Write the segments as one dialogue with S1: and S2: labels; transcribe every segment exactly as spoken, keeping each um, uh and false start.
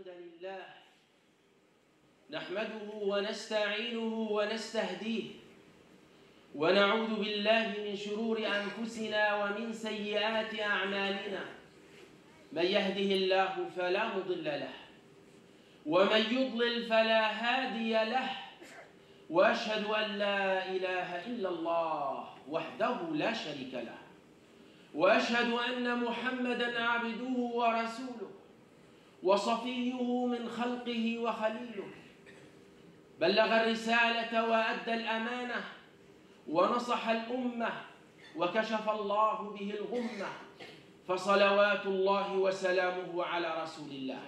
S1: الحمد لله نحمده ونستعينه ونستهديه ونعوذ بالله من شرور أنفسنا ومن سيئات أعمالنا. من يهده الله فلا مضل له ومن يضلل فلا هادي له، وأشهد أن لا إله إلا الله وحده لا شريك له، وأشهد أن محمدًا عبده ورسوله وصفيه من خلقه وخليله، بلغ الرسالة وأدى الأمانة ونصح الأمة وكشف الله به الغمة، فصلوات الله وسلامه على رسول الله.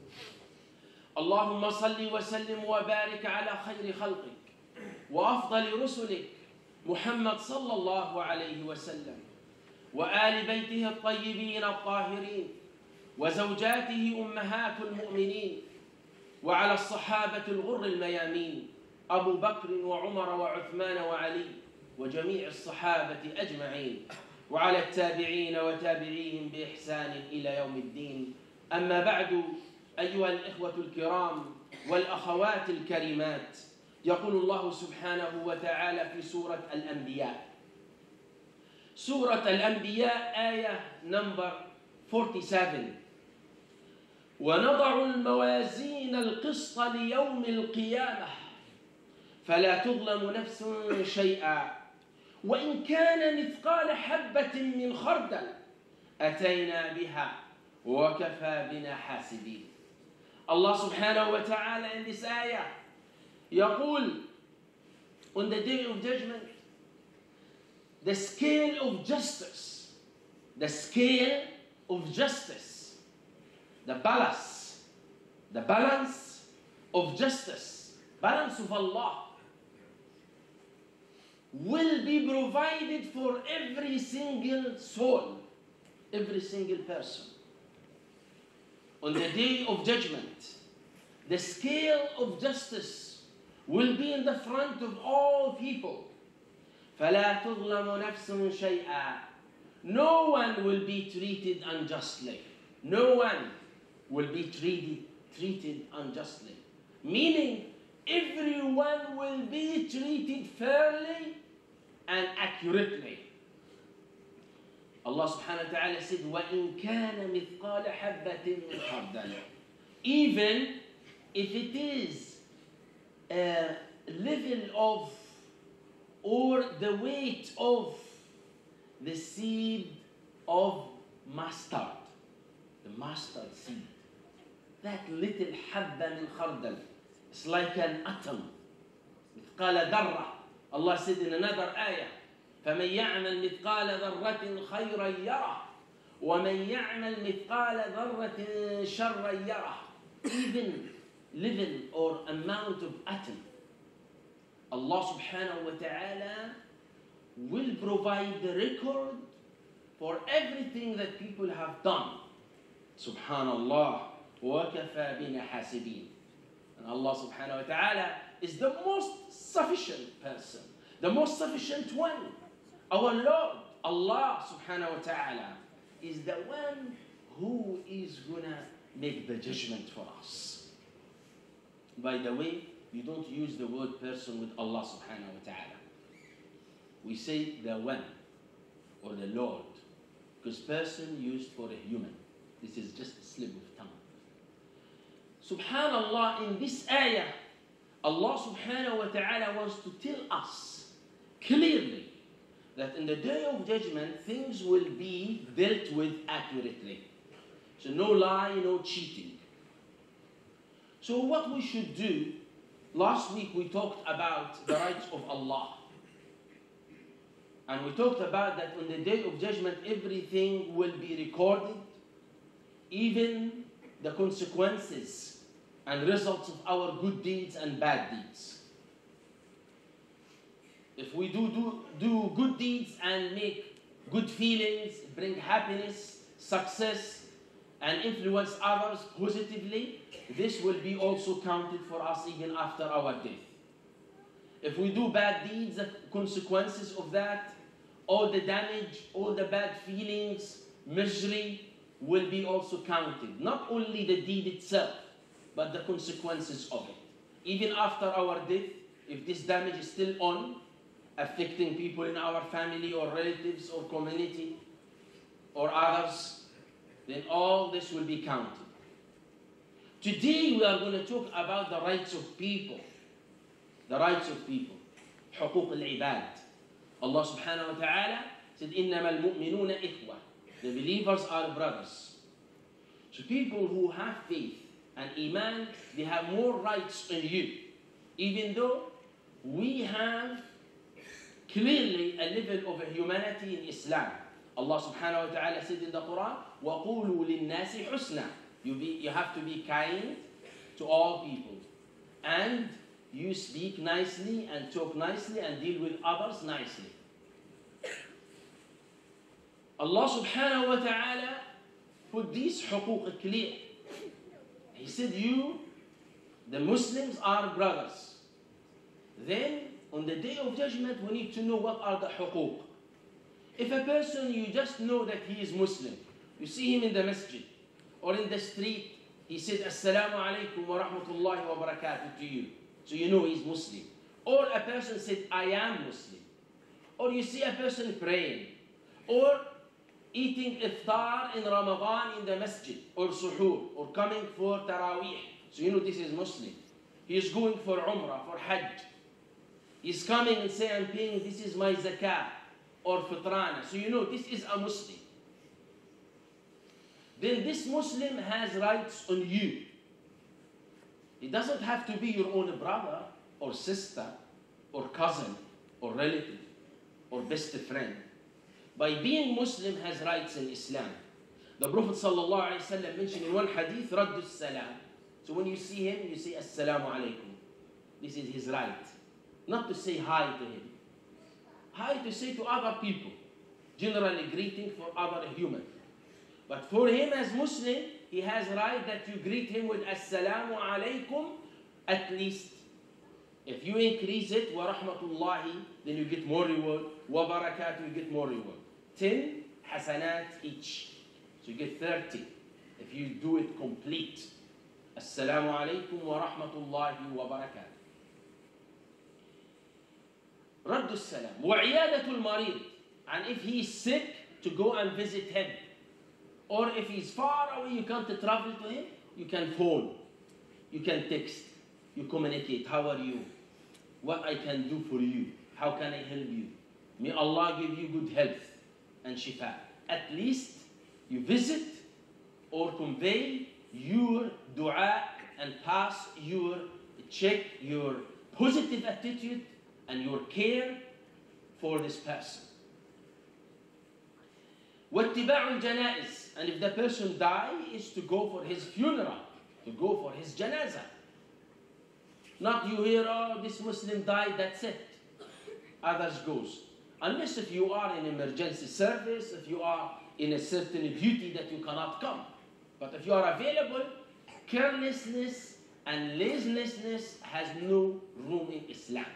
S1: اللهم صل وسلم وبارك على خير خلقك وأفضل رسلك محمد صلى الله عليه وسلم، وآل بيته الطيبين الطاهرين، وزوجاته أمهات المؤمنين، وعلى الصحابة الغر الميامين أبو بكر وعمر وعثمان وعلي وجميع الصحابة أجمعين، وعلى التابعين وتابعيهم بإحسان إلى يوم الدين. أما بعد، أيها الإخوة الكرام والأخوات الكريمات، يقول الله سبحانه وتعالى في سورة الأنبياء سورة الأنبياء آية نمبر سبعة وأربعين: ونضع الموازين القسط ليوم القيامة فلا تظلم نفس شيئا وإن كان مثقال حبة من خردل أتينا بها وكفى بنا حاسبين. Allah subhanahu wa ta'ala in this ayah يقول, on the day of judgment, the scale of justice, the scale of justice, the balance, the balance of justice, balance of Allah, will be provided for every single soul, every single person. On the day of judgment, the scale of justice will be in the front of all people. فَلَا تُظْلَمُ نَفْسٌ شَيْئًا. No one will be treated unjustly. No one will be treated, treated unjustly. Meaning, everyone will be treated fairly and accurately. Allah subhanahu wa ta'ala said, وَإِن كَانَ مِثْقَالَ حَبَّةٍ مِّنْ خَرْدَلٍ. Even if it is a level of, or the weight of the seed of mustard, the mustard seed, that little حبة من خردل, it's like an atom. مثقال ذرة. Allah said in another ayah, فمن يعمل مثقال ذرة خيرا يره ومن يعمل مثقال ذرة شرا يره. Even level or amount of atom, Allah subhanahu wa ta'ala will provide the record for everything that people have done. Subhanallah, وَكَفَى بِنَا حَاسِبِينَ. And Allah subhanahu wa ta'ala is the most sufficient person, the most sufficient one. Our Lord, Allah subhanahu wa ta'ala, is the one who is gonna make the judgment for us. By the way, you don't use the word person with Allah subhanahu wa ta'ala. We say the one or the Lord, because person used for a human. This is just a slip of tongue. Subhanallah, in this ayah, Allah subhanahu wa ta'ala wants to tell us clearly that in the day of judgment, things will be dealt with accurately. So no lie, no cheating. So what we should do, last week we talked about the rights of Allah. And we talked about that on the day of judgment, everything will be recorded, even the consequences and results of our good deeds and bad deeds. If we do, do, do good deeds and make good feelings, bring happiness, success, and influence others positively, this will be also counted for us even after our death. If we do bad deeds, the consequences of that, all the damage, all the bad feelings, misery, will be also counted. Not only the deed itself, but the consequences of it. Even after our death, if this damage is still on, affecting people in our family or relatives or community or others, then all this will be counted. Today we are going to talk about the rights of people. The rights of people. حقوق العباد. Allah subhanahu wa ta'ala said, إِنَّمَا الْمُؤْمِنُونَ إِخْوَةً. The believers are brothers. So people who have faith and iman, they have more rights than you. Even though we have clearly a level of humanity in Islam. Allah subhanahu wa ta'ala said in the Quran, وَقُولُوا لِلنَّاسِ حُسْنًا. You, be, you have to be kind to all people. And you speak nicely and talk nicely and deal with others nicely. Allah subhanahu wa ta'ala put these حقوق clear. He said, you, the Muslims, are brothers. Then, on the day of judgment, we need to know what are the حقوق. If a person, you just know that he is Muslim, you see him in the masjid or in the street, he said, Assalamu alaikum wa rahmatullahi wa barakatuh to you. So you know he's Muslim. Or a person said, I am Muslim. Or you see a person praying. Or eating iftar in Ramadan in the masjid. Or suhoor. Or coming for Taraweeh. So you know this is Muslim. He is going for Umrah, for Hajj. He's coming and saying, I'm paying, this is my zakah. Or fitrana. So you know this is a Muslim. Then this Muslim has rights on you. It doesn't have to be your own brother or sister or cousin or relative or best friend. By being Muslim has rights in Islam. The Prophet sallallahu alaihi wasallam mentioned in one hadith, Raddu salam. So when you see him, you say Assalamu alaikum. This is his right. Not to say hi to him. Hi to say to other people. Generally greeting for other humans. But for him as Muslim, he has right that you greet him with Assalamu alaikum at least. If you increase it, wa rahmatullahi, then you get more reward. Wa barakatuh, you get more reward. Ten hasanat each. So you get thirty if you do it complete. Assalamu alaikum wa rahmatullahi wa barakatuh. Raddu salam. Wa iyadatul marid. And if he is sick, to go and visit him. Or if he's far away, you can't travel to him, you can phone, you can text, you communicate. How are you? What I can do for you? How can I help you? May Allah give you good health and shifa. At least you visit or convey your dua and pass your check, your positive attitude and your care for this person. وَاتِّبَاعُ الْجَنَائِزِ. And if the person dies, is to go for his funeral, to go for his janazah. Not you hear, oh, this Muslim died, that's it. Others goes. Unless if you are in emergency service, if you are in a certain duty that you cannot come. But if you are available, carelessness and laziness has no room in Islam.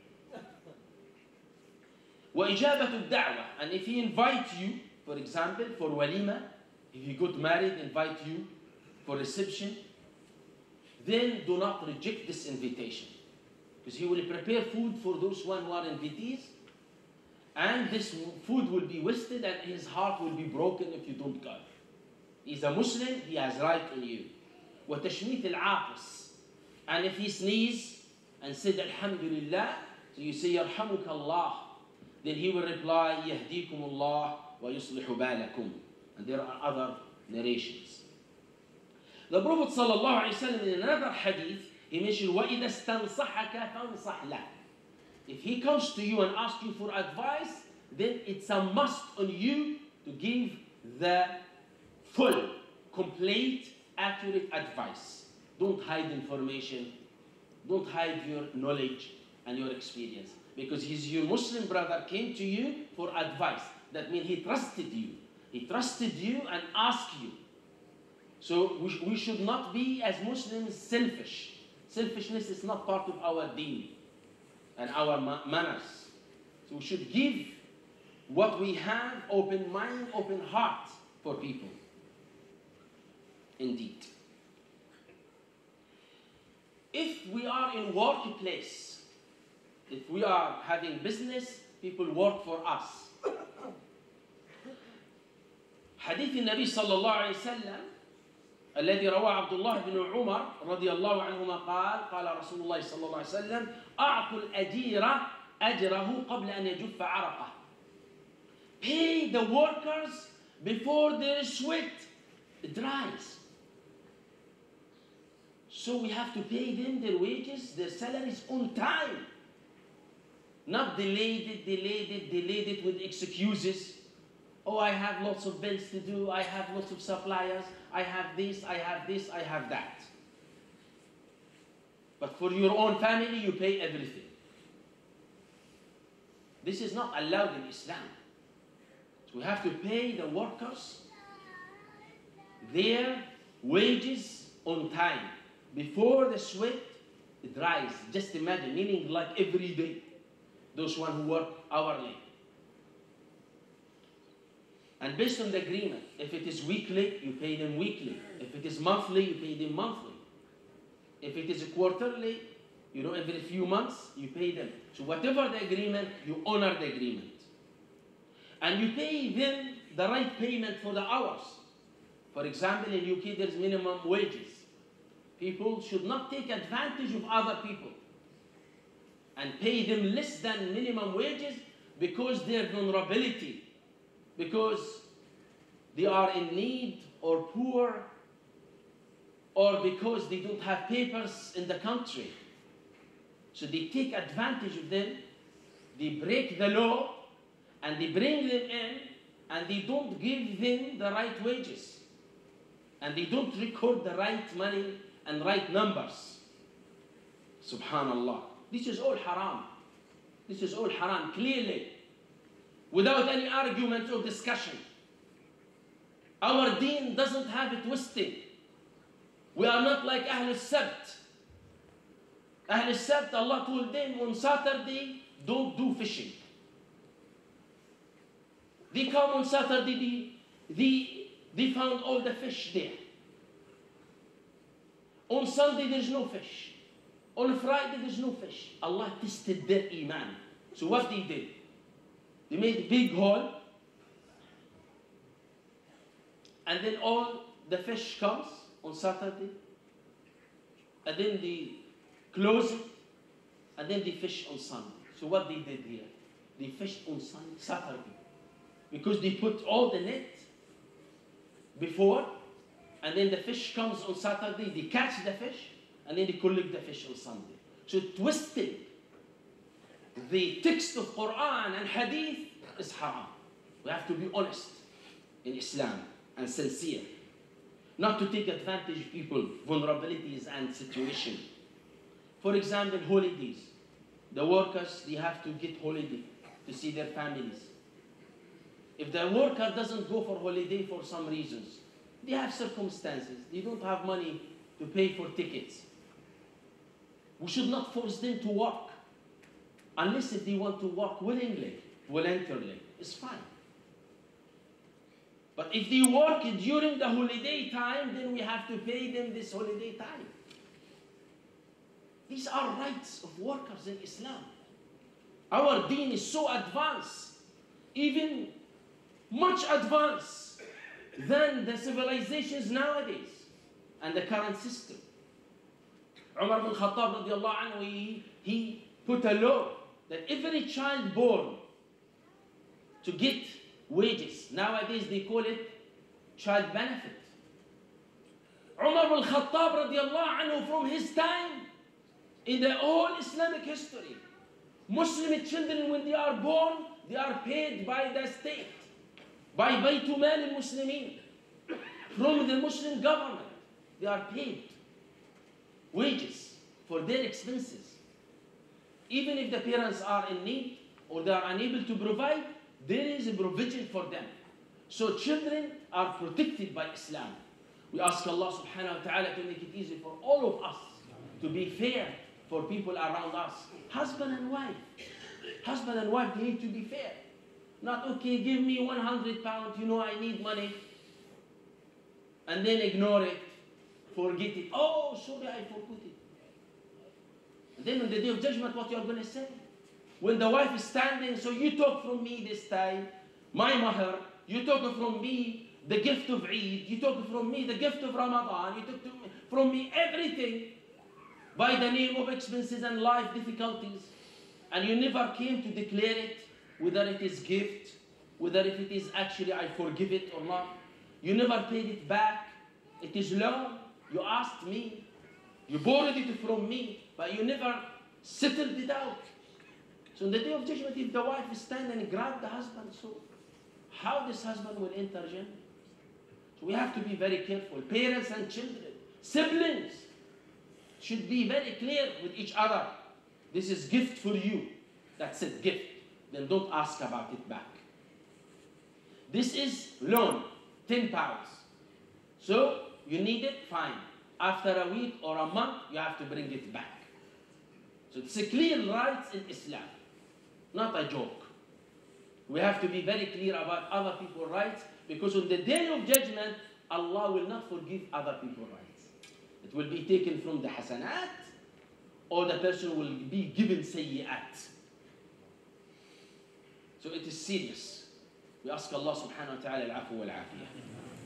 S1: وَإِجَابَةُ الدَّعْوَةِ. And if he invites you, for example, for walima, if you got married, invite you for reception, then do not reject this invitation. Because he will prepare food for those one who are invitees, and this food will be wasted and his heart will be broken if you don't go. He's a Muslim, he has right on you. وَتَشْمِيتِ الْعَاطِسِ. And if he sneezes and said Alhamdulillah, so you say يَرْحَمُكَ اللَّهِ, then he will reply يَهْدِيكُمُ اللَّهِ وَيُصْلِحُ بَالَكُمْ. And there are other narrations. The Prophet sallallahu alaihi wasallam in another hadith, he mentioned, وَإِذَا اسْتَنْصَحَكَ فَانْصَحْ لَهُ. If he comes to you and asks you for advice, then it's a must on you to give the full, complete, accurate advice. Don't hide information. Don't hide your knowledge and your experience. Because he's your Muslim brother came to you for advice. That means he trusted you. He trusted you and asked you. So we, sh we should not be as Muslims selfish. Selfishness is not part of our deen and our ma manners. So we should give what we have, open mind, open heart for people. Indeed. if we are in workplace, if we are having business, people work for us. حديث النبي صلى الله عليه وسلم الذي رواه عبد الله بن عمر رضي الله عنهما قال قال رسول الله صلى الله عليه وسلم أعطوا الأجير أجره قبل أن يجف عرقه. Pay the workers before their sweat dries. So we have to pay them their wages, their salaries on time. Not delayed it, delayed it, delayed it with excuses. Oh, I have lots of bills to do, I have lots of suppliers, I have this, I have this, I have that. But for your own family, you pay everything. This is not allowed in Islam. So we have to pay the workers their wages on time, before the sweat dries. Just imagine, meaning like every day, those one who work hourly. And based on the agreement, if it is weekly, you pay them weekly. If it is monthly, you pay them monthly. If it is quarterly, you know, every few months, you pay them. So whatever the agreement, you honor the agreement. And you pay them the right payment for the hours. For example, in U K, there's minimum wages. People should not take advantage of other people and pay them less than minimum wages because their vulnerability, because they are in need or poor, or because they don't have papers in the country. So they take advantage of them, they break the law, and they bring them in, and they don't give them the right wages. And they don't record the right money and right numbers. Subhanallah. This is all haram. This is all haram, clearly, without any argument or discussion. Our deen doesn't have it twisted. We are not like Ahl al-Sabt. Ahl al-Sabt, Allah told them on Saturday, don't do fishing. They come on Saturday, they, they, they found all the fish there. On Sunday, there's no fish. On Friday, there's no fish. Allah tested their iman. So what they did? They made a big hole, and then all the fish comes on Saturday, and then they close it, and then they fish on Sunday. So what they did here? They fished on Sunday, Saturday, because they put all the net before, and then the fish comes on Saturday, they catch the fish, and then they collect the fish on Sunday. So twisting the text of Quran and Hadith is haram. We have to be honest in Islam and sincere. Not to take advantage of people's vulnerabilities and situation. For example, holidays. The workers, they have to get holiday to see their families. If the worker doesn't go for holiday for some reasons, they have circumstances. They don't have money to pay for tickets. We should not force them to work. Unless if they want to work willingly, voluntarily, it's fine. But if they work during the holiday time, then we have to pay them this holiday time. These are rights of workers in Islam. Our deen is so advanced, even much advanced than the civilizations nowadays and the current system. Umar bin Khattab radiallahu anhu, he, he put a law that every child born to get wages, nowadays they call it child benefit. Umar bin Khattab radiallahu anhu, from his time, in the whole Islamic history, Muslim children, when they are born, they are paid by the state, by Baytul Mal al-Muslimin, from the Muslim government. They are paid wages for their expenses. Even if the parents are in need or they are unable to provide, there is a provision for them. So children are protected by Islam. We ask Allah subhanahu wa ta'ala to make it easy for all of us to be fair for people around us. Husband and wife. Husband and wife, they need to be fair. Not, okay, give me one hundred pounds, you know I need money. And then ignore it, forget it. Oh, sorry, I forgot it. then on the day of judgment, what you are going to say? When the wife is standing, so you took from me this time, my mahr, you took from me the gift of Eid, you took from me the gift of Ramadan, you took from me everything by the name of expenses and life difficulties, and you never came to declare it, whether it is gift, whether if it is actually I forgive it or not. You never paid it back. It is loan. You asked me. You borrowed it from me, but you never settled it out. So on the day of judgment, if the wife is standing and grab the husband, so how this husband will enter Jannah? So we have to be very careful. Parents and children, siblings, should be very clear with each other. This is gift for you. That's it, gift. Then don't ask about it back. This is loan, ten pounds. So you need it, fine. After a week or a month, you have to bring it back. So it's a clear rights in Islam, not a joke. We have to be very clear about other people's rights, because on the day of judgment, Allah will not forgive other people's rights. It will be taken from the hasanat, or the person will be given sayyi'at. So it is serious. We ask Allah subhanahu wa ta'ala al-afu wal-afiyah.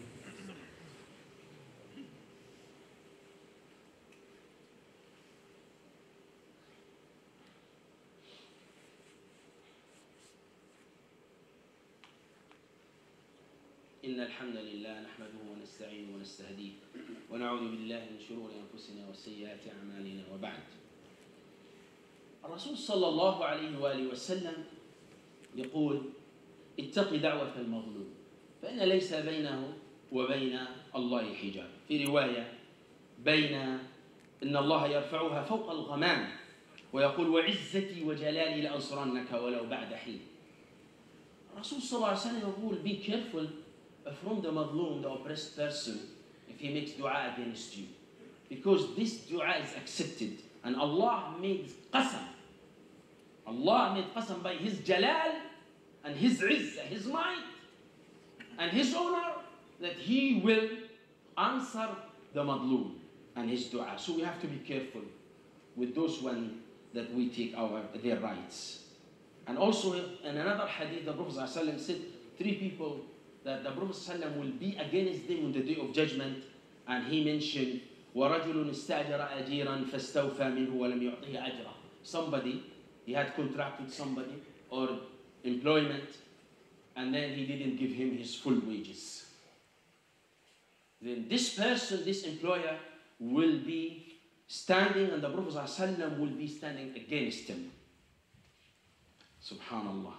S1: إن الحمد لله نحمده ونستعينه ونستهديه ونعوذ بالله من شرور أنفسنا وسيئات أعمالنا وبعد. الرسول صلى الله عليه وآله وسلم يقول: اتق دعوة المظلوم فإن ليس بينه وبين الله حجاب. في رواية: بين إن الله يرفعها فوق الغمام ويقول: وعزتي وجلالي لأنصرنك ولو بعد حين. الرسول صلى الله عليه وسلم يقول: be careful from the madloom, the oppressed person, if he makes dua against you, because this dua is accepted, and Allah made qasam. Allah made qasam by His jalal and His izzah, His might and His honor, that He will answer the madloom and his dua. So we have to be careful with those ones that we take our their rights. And also in another hadith, the Prophet ﷺ said three people that the Prophet ﷺ will be against them on the day of judgment, and he mentioned وَرَجُلٌ اسْتَأْجَرَ أَجِيرًا فَاسْتَوْفَى مِنْهُ وَلَمْ يُعْطِهِ أَجْرًا. Somebody, he had contracted somebody or employment, and then he didn't give him his full wages. Then this person, this employer, will be standing, and the Prophet ﷺ will be standing against him. Subhanallah.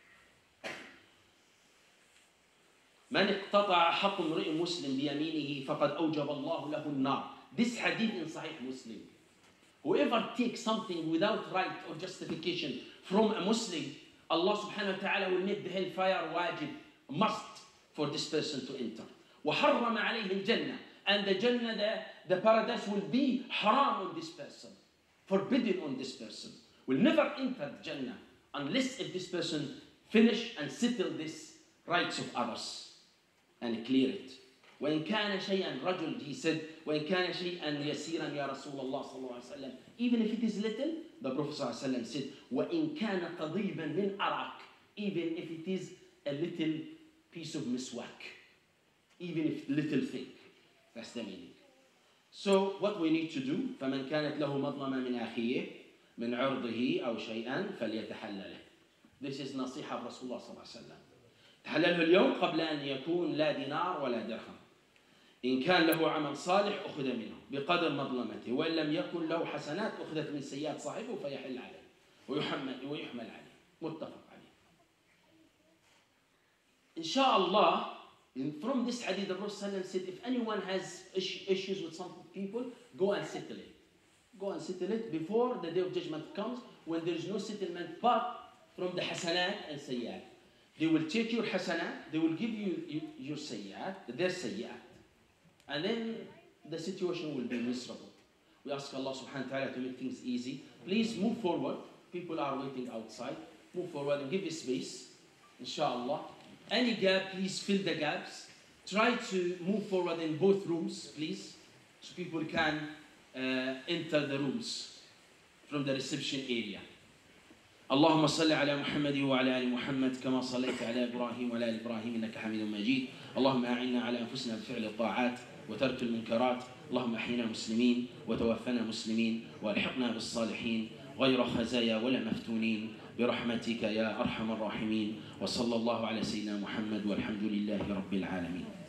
S1: من اقتطع حق امرئ مسلم بيمينه فقد أوجب الله له النار. This hadith in Sahih Muslim. Whoever takes something without right or justification from a Muslim, Allah subhanahu wa ta'ala will make the hellfire wajib, must for this person to enter. وحرم عليه الجنة. And the Jannah, the, the paradise will be haram on this person, forbidden on this person. Will never enter the Jannah unless if this person finish and settle this rights of others and clear it. وإن كان شيئا رجل, he said, وإن كان شيئا يسيرا يا رسول الله صلى الله عليه وسلم. Even if it is little, the Prophet صلى الله عليه وسلم said, وإن كان قضيبا من أرق. Even if it is a little piece of miswak, even if little thing. That's the meaning. So what we need to do, فمن كانت له مظلمة من أخيه من عرضه أو شيئا فليتحلله. This is نصيحة رسول الله صلى الله عليه وسلم. تحلله اليوم قبل أن يكون لا دينار ولا درهم. إن كان له عمل صالح أخذ منه بقدر مظلمته، وإن لم يكن له حسنات أخذت من سيئات صاحبه فيحل عليه ويحمل ويحمل عليه. متفق عليه. Inshallah, from this hadith, the Prophet said, if anyone has issues with some people, go and settle it. Go and settle it before the day of judgment comes, when there is no settlement but from the hasanat and sayyat. They will take your hasanat, they will give you, you your sayyat, their sayyat. And then the situation will be miserable. We ask Allah subhanahu wa ta'ala to make things easy. Please move forward. People are waiting outside. Move forward and give a space. Inshallah. Any gap, please fill the gaps. Try to move forward in both rooms, please, so people can uh, enter the rooms. from the reception area. اللهم صل على محمد وعلى آل محمد كما صليت على إبراهيم وعلى آل إبراهيم إنك حميد مجيد. اللهم أعنا على أنفسنا بفعل الطاعات وترك المنكرات. اللهم أحينا مسلمين وتوفنا مسلمين والحقنا بالصالحين غير خزايا ولا مفتونين برحمتك يا أرحم الراحمين. وصلى الله على سيدنا محمد والحمد لله رب العالمين.